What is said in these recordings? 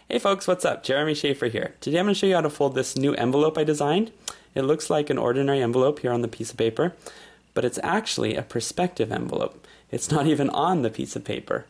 Hey folks, what's up? Jeremy Shafer here. Today I'm going to show you how to fold this new envelope I designed. It looks like an ordinary envelope here on the piece of paper, but it's actually a perspective envelope. It's not even on the piece of paper.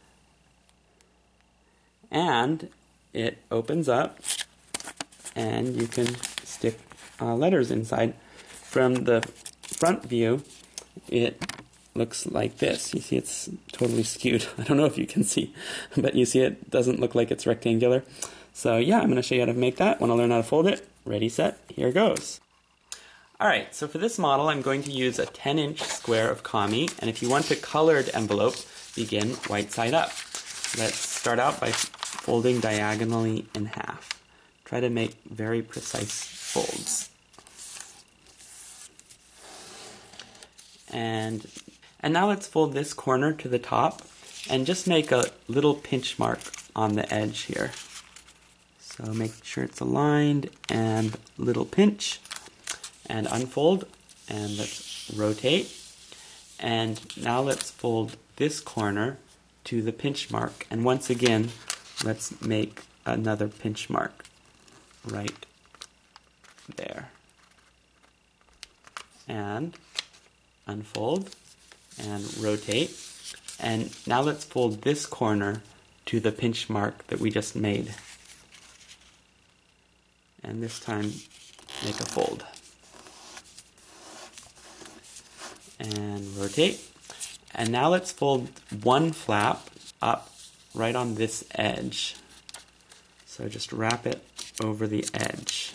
And it opens up and you can stick letters inside. From the front view, it looks like this. You see it's totally skewed. I don't know if you can see, but you see it doesn't look like it's rectangular. So yeah, I'm going to show you how to make that. Want to learn how to fold it? Ready, set, here goes. Alright, so for this model I'm going to use a 10-inch square of kami, and if you want a colored envelope, begin white side up. Let's start out by folding diagonally in half. Try to make very precise folds. And now let's fold this corner to the top and just make a little pinch mark on the edge here. So make sure it's aligned and little pinch and unfold, and let's rotate. And now let's fold this corner to the pinch mark, and once again let's make another pinch mark right there. And unfold and rotate, and now let's fold this corner to the pinch mark that we just made, and this time make a fold and rotate. And now let's fold one flap up right on this edge, so just wrap it over the edge.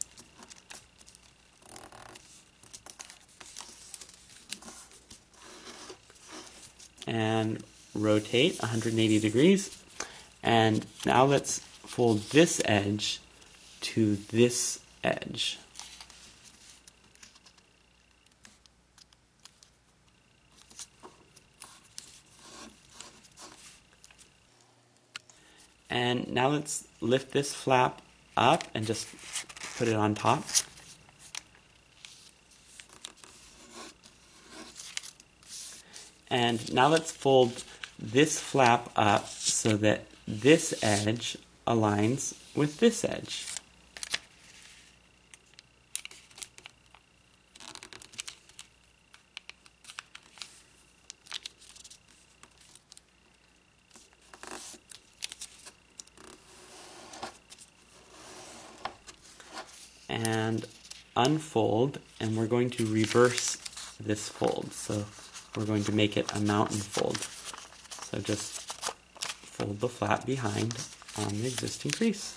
And rotate 180 degrees. And now let's fold this edge to this edge. And now let's lift this flap up and just put it on top. And now let's fold this flap up so that this edge aligns with this edge. And unfold, and we're going to reverse this fold. So we're going to make it a mountain fold. So just fold the flap behind on the existing crease.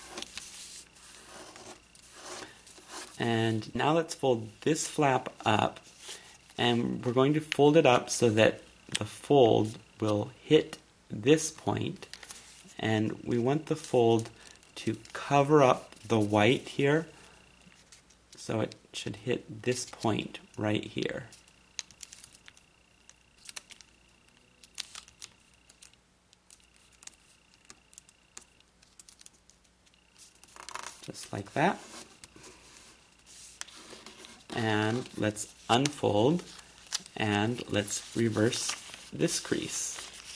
And now let's fold this flap up, and we're going to fold it up so that the fold will hit this point, and we want the fold to cover up the white here, so it should hit this point right here. Just like that. And let's unfold and let's reverse this crease.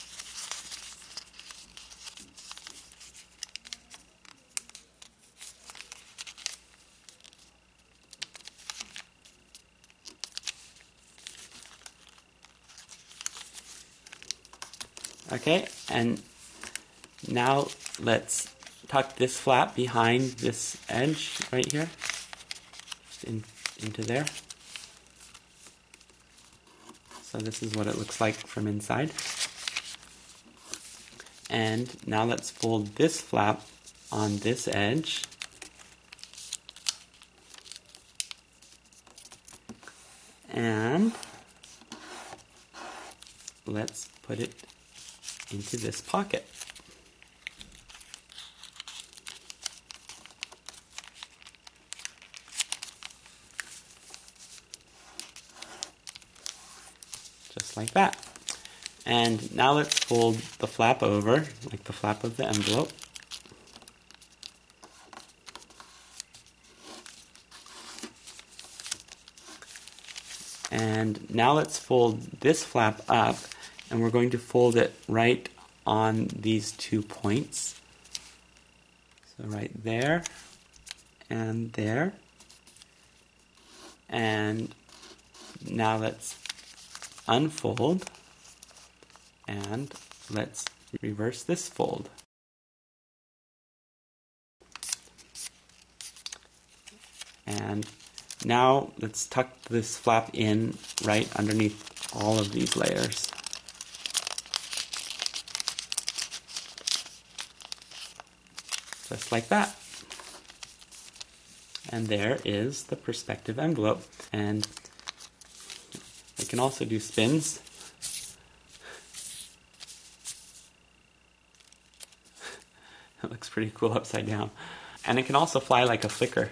Okay, and now let's tuck this flap behind this edge right here, just into there. So this is what it looks like from inside. And now let's fold this flap on this edge. And let's put it into this pocket. Just like that. And now let's fold the flap over, like the flap of the envelope. And now let's fold this flap up, and we're going to fold it right on these 2 points. So right there and there. And now let's unfold and let's reverse this fold. And now let's tuck this flap in right underneath all of these layers. Just like that. And there is the perspective envelope. And I can also do spins. It looks pretty cool upside down. And it can also fly like a flicker.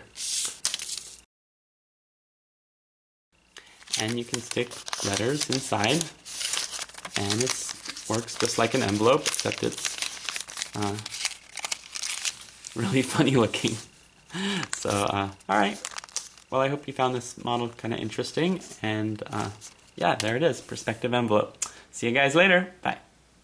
And you can stick letters inside, and it works just like an envelope, except it's really funny looking. So, alright. Well, I hope you found this model kind of interesting, and yeah, there it is, perspective envelope. See you guys later. Bye.